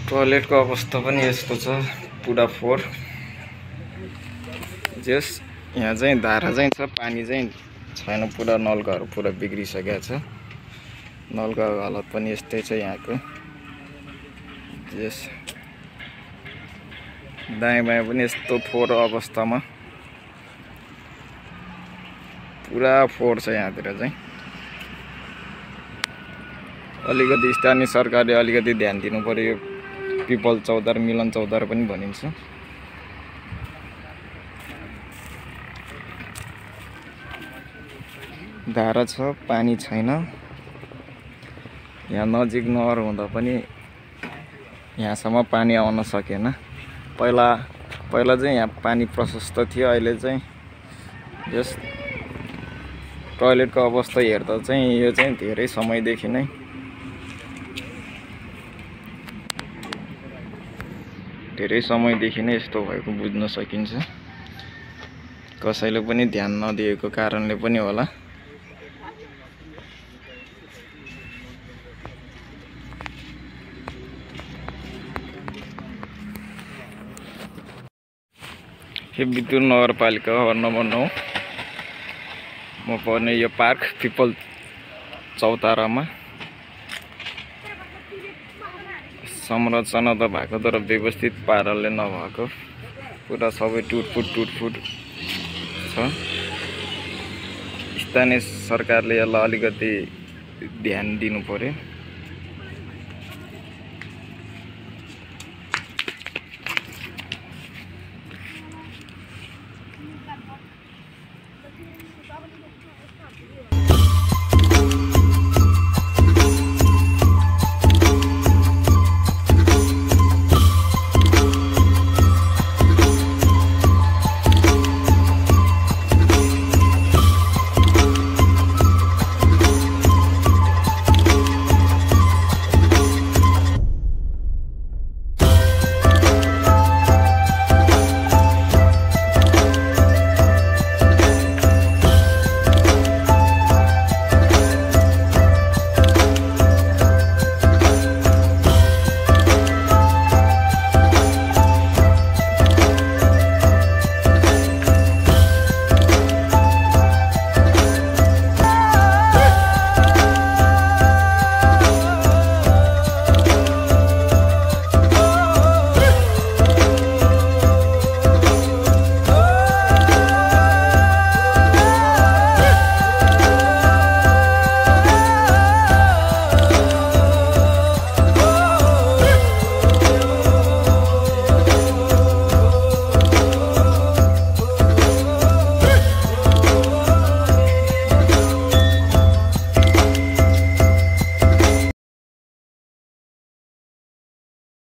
टोयलेटको अवस्था पनि यस्तो छ, पुरा फोहोर। जस यहाँ चाहिँ धारा चाहिँ छ, पानी चाहिँ छैन, पुरा नलकाहरू पुरा बिग्रिसकेको छ। नलकाको हालत पनि यस्तै छ यहाँको। जस दायाँ बायाँ पनि यस्तो फोहोर अवस्थामा, पुरा फोहोर छ यहाँतिर चाहिँ। अलिकति स्थानीय सरकारले अलिकति ध्यान दिनु पर्यो। पिपल चौधार, मिलन चौधार पनि भनिन्छ। धारा छ, पानी छैन। यहाँ नजिक नहर हुँदा पनि यहाँसम्म पानी आउन सकेन। पहिला चाहिँ यहाँ पानी प्रशस्त थियो। अहिले चाहिँ जस टोयलेटको अवस्था हेर्दा चाहिँ यो चाहिँ धेरै समयदेखि नै यस्तो भएको बुझ्न सकिन्छ। कसैले पनि ध्यान नदिएको कारणले पनि होला। यो बितुर नगरपालिका वार्ड नम्बर 9 म पर्ने यो पार्क पिपल चौतारामा संरचना त भएको तर व्यवस्थित पाराले नभएको, पुरा सबै टुटफुट छ। स्थानीय सरकारले यसलाई अलिकति ध्यान दिनु पर्यो।